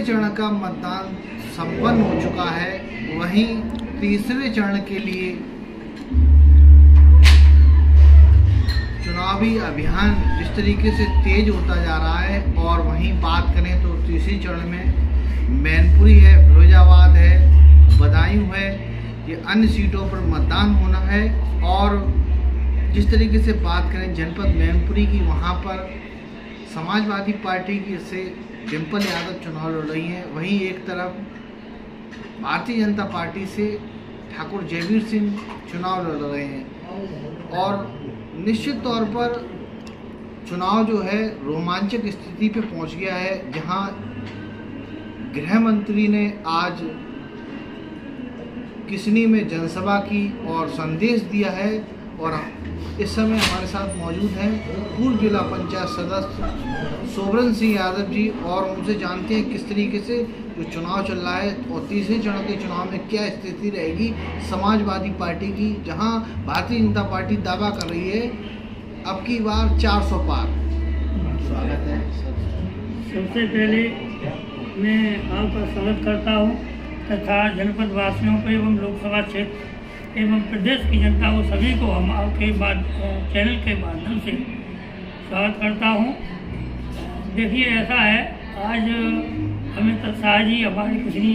चरण का मतदान संपन्न हो चुका है, वहीं तीसरे चरण के लिए चुनावी अभियान जिस तरीके से तेज होता जा रहा है, और वहीं बात करें तो तीसरे चरण में मैनपुरी है, फिरोजाबाद है, बदायूं है, ये अन्य सीटों पर मतदान होना है। और जिस तरीके से बात करें जनपद मैनपुरी की, वहाँ पर समाजवादी पार्टी की से डिम्पल यादव चुनाव लड़ रही हैं, वहीं एक तरफ भारतीय जनता पार्टी से ठाकुर जयवीर सिंह चुनाव लड़ रहे हैं। और निश्चित तौर पर चुनाव जो है रोमांचक स्थिति पे पहुंच गया है, जहां गृह मंत्री ने आज किसनी में जनसभा की और संदेश दिया है। और इस समय हमारे साथ मौजूद हैं पूर्व जिला पंचायत सदस्य सोबरन सिंह यादव जी, और उनसे जानते हैं किस तरीके से जो चुनाव चल रहा है और तीसरे चरण के चुनाव में क्या स्थिति रहेगी समाजवादी पार्टी की, जहां भारतीय जनता पार्टी दावा कर रही है अब की बार 400 पार। स्वागत है। सबसे पहले मैं आपका स्वागत करता हूं तथा जनपद वासियों को एवं लोकसभा क्षेत्र एवं प्रदेश की जनता को सभी को हम आपके चैनल के माध्यम से स्वागत करता हूं। देखिए, ऐसा है, आज अमित शाह जी हमारे किसी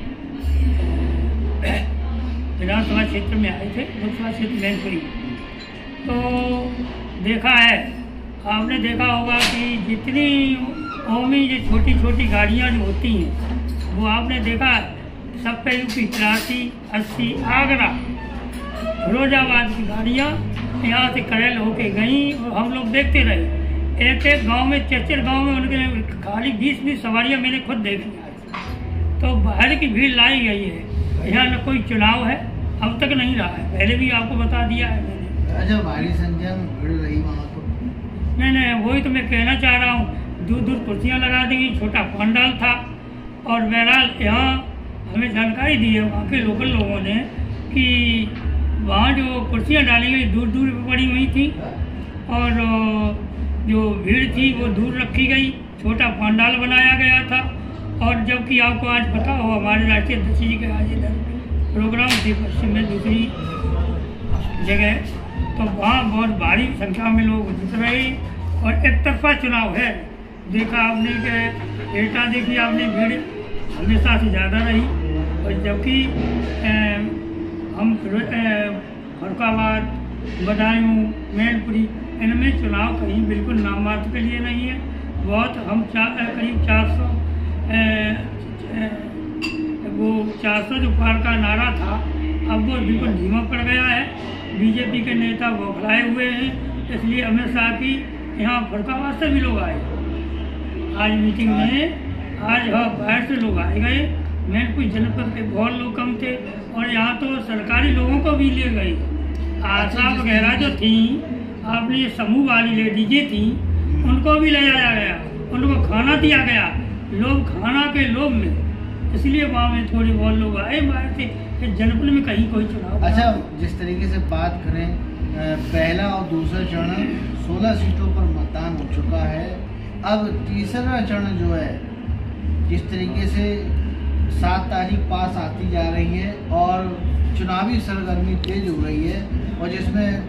विधानसभा क्षेत्र में आए थे, लोकसभा क्षेत्र मैनपुरी। तो देखा है, आपने देखा होगा कि जितनी कौमी जो छोटी छोटी गाड़ियाँ जो होती हैं वो आपने देखा सब पे यूपी 83, 80, आगरा, फिरोजाबाद की गाड़ियाँ यहाँ से करेल होके गई और हम लोग देखते रहे। एक एक गांव में, चेचर गांव में उनके खाली 20-20 सवारियाँ मैंने खुद देखी आज। तो बाहर की भीड़ लाई गई है, यहाँ न कोई चुनाव है, अब तक नहीं रहा है, पहले भी आपको बता दिया है मैंने। अच्छा, भारी संख्या में भीड़ रही वहाँ पर? नहीं, वही तो मैं कहना चाह रहा हूँ। दूर दूर कुर्सियाँ लगा दी, छोटा पंडाल था। और बहरहाल यहाँ हमें जानकारी दी है वहाँ के लोकल लोगों ने कि वहाँ जो कुर्सियाँ डाली गई दूर दूर पड़ी हुई थी, और जो भीड़ थी वो दूर रखी गई, छोटा पंडाल बनाया गया था। और जबकि आपको आज पता हो हमारे राष्ट्रीय अध्यक्ष जी के आज इधर प्रोग्राम थे पश्चिम में दूसरी जगह, तो वहाँ बहुत भारी संख्या में लोग जुट रहे और एक तरफा चुनाव है। देखा आपने कि एटा देखी आपने, भीड़ हमेशा से ज़्यादा रही। और जबकि हम फरुखाबाद, बदायूं, मैनपुरी, इनमें चुनाव कहीं बिल्कुल नाम मात्र के लिए नहीं है। बहुत हम करीब 400 जो पार का नारा था, अब वो बिल्कुल धीमा पड़ गया है। बीजेपी के नेता बौखलाए हुए हैं, इसलिए अमित शाह की यहाँ फरुखाबाद से भी लोग आए आज मीटिंग में। आज बाहर से लोग आए गए, मैनपुरी जनपद के बहुत लोग कम थे, और यहाँ तो सरकारी लोगों को भी ले गए। आशा वगैरह जो थी, आपने ये समूह वाली लेडीजें थी, उनको भी ले जाया गया, उनको खाना दिया गया, लोग खाना के लोभ में, इसलिए वहाँ में थोड़े बहुत लोग आए बाहर से। जनपद में कहीं कोई चुनाव। अच्छा, जिस तरीके से बात करें, पहला और दूसरा चरण 16 सीटों पर मतदान हो चुका है। अब तीसरा चरण जो है, जिस तरीके से 7 तारीख पास आती जा रही है और चुनावी सरगर्मी तेज हो रही है, और जिसमें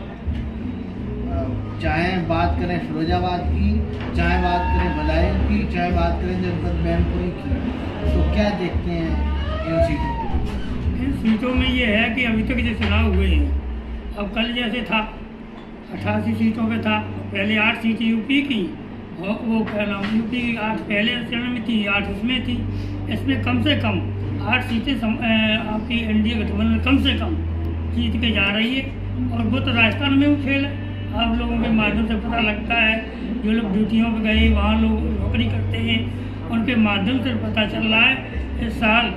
चाहे बात करें फिरोजाबाद की, चाहे बात करें बदायूं की, चाहे बात करें जनपद मैनपुरी की, तो क्या देखते हैं इन सीटों को? इन सीटों में ये है कि अभी तक जो चुनाव हुए हैं, अब कल जैसे था 88 सीटों पे था, पहले 8 सीटें यूपी की, और वो क्या नाम, यूपी 8 पहले चरण में थी, 8 इसमें थी। इसमें कम से कम 8 सीटें आपकी एनडीए गठबंधन कम से कम जीत के जा रही है। और वो तो राजस्थान में भी खेल है, आप लोगों के माध्यम से पता लगता है। जो लोग ड्यूटियों पर गए, वहाँ लोग नौकरी करते हैं, उनके माध्यम से पता चल रहा है इस साल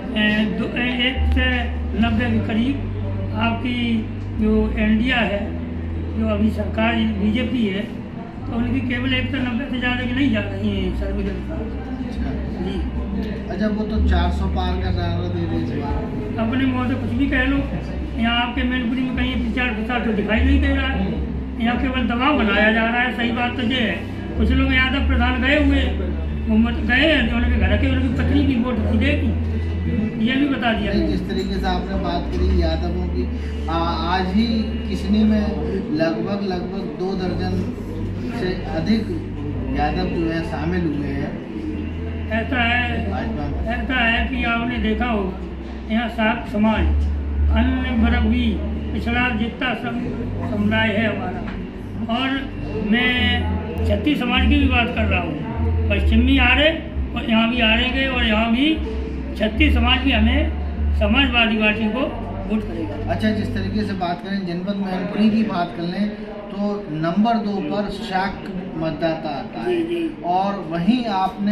190 के करीब आपकी जो एनडीए है, जो अभी सरकार बीजेपी है, तो उनकी केवल 190 से ज़्यादा की नहीं जा रही है सर्वे के अनुसार जी। अच्छा, वो तो 400 पार का नारा दे रहे हैं। अपने मुँह से कुछ भी कह लो, यहाँ आपके मैनपुरी में कहीं प्रचार प्रसार तो दिखाई नहीं दे रहा है, यहाँ केवल दबाव बनाया जा रहा है। सही बात तो ये है, कुछ लोग यादव प्रधान गए हुए वो मत गए हैं तो उनके घर के उनकी पत्नी की वोट नहीं देगी, ये भी बता दिया। जिस तरीके से आपने बात करी यादवों की, आज ही किसनी में लगभग 2 दर्जन से अधिक यादव जो है शामिल हुए हैं। ऐसा है कि आपने देखा होगा यहाँ सात समाज अन्य वर्ग भी पिछड़ा जितना समुदाय है हमारा, और मैं छत्तीस समाज की भी बात कर रहा हूँ। पश्चिम भी आ रहे और यहाँ भी आ रहेंगे, और यहाँ भी छत्तीस समाज भी हमें समाजवादी पार्टी को वोट करेगा। अच्छा, जिस तरीके से बात करें जनपद मैनपुरी की बात कर लें तो नंबर 2 पर शाक्त मतदाता आता है, और वहीं आपने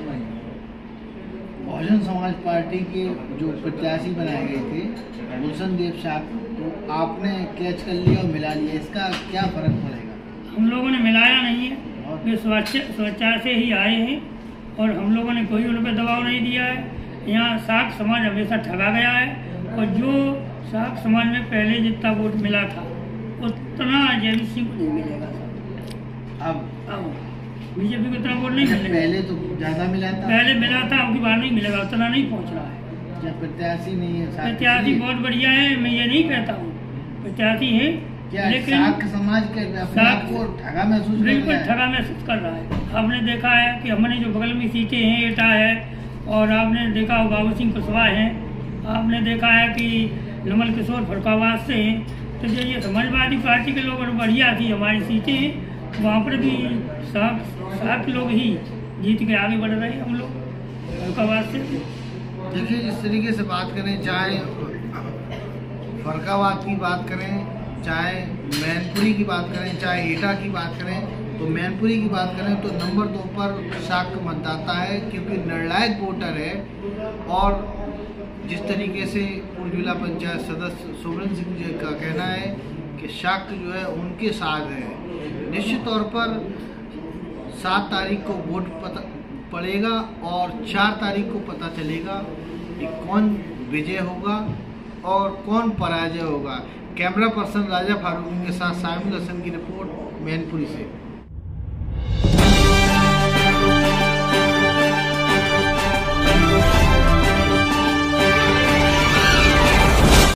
बहुजन समाज पार्टी के जो प्रत्याशी बनाए गए थे गुलशन देव शाक्त को आपने कैच कर लिया और मिला लिया, इसका क्या फर्क पड़ेगा? हम लोगों ने मिलाया नहीं है, वे स्वेच्छा से ही आए हैं और हम लोगों ने कोई उन पर दबाव नहीं दिया है। यहाँ शाक्त समाज हमेशा ठगा गया है, और जो शाक्त समाज में पहले जितना वोट मिला था उतना जयवीर सिंह को नहीं मिलेगा। अब बीजेपी को इतना वोट नहीं मिलेगा। पहले तो ज़्यादा मिला था, अब की बार नहीं मिलेगा, उतना नहीं पहुँच रहा है। प्रत्याशी नहीं है, प्रत्याशी बहुत बढ़िया है, मैं ये नहीं कहता हूँ प्रत्याशी है, लेकिन शाक्त समाज के आपको ठगा महसूस बिल्कुल ठगा महसूस कर रहा है। आपने देखा है कि हमने जो बगल में सीटें हैं एटा है, और आपने देखा हो बाबू सिंह कुशवाहा हैं, आपने देखा है कि नमल किशोर फरुखाबाद से हैं। तो जो ये समाजवादी पार्टी के लोग बढ़िया थी हमारी सीटें, वहाँ पर भी सात लोग ही जीत के आगे बढ़ रहे हैं हम लोग फरुखाबाद से। देखिए, जिस तरीके से बात करें, चाहे फरुखाबाद की बात करें, चाहे मैनपुरी की बात करें, चाहे एटा की बात करें, तो मैनपुरी की बात करें तो नंबर 2 पर शाक्त मतदाता है, क्योंकि निर्णायक वोटर है। और जिस तरीके से पूर्व जिला पंचायत सदस्य सुब्रन सिंह जी का कहना है कि शाक्त जो है उनके साथ है। निश्चित तौर पर 7 तारीख को वोट पड़ेगा और 4 तारीख को पता चलेगा कि कौन विजय होगा और कौन पराजय होगा। कैमरा पर्सन राजा फारूकी के साथ साइमुल हसन की रिपोर्ट मैनपुरी से।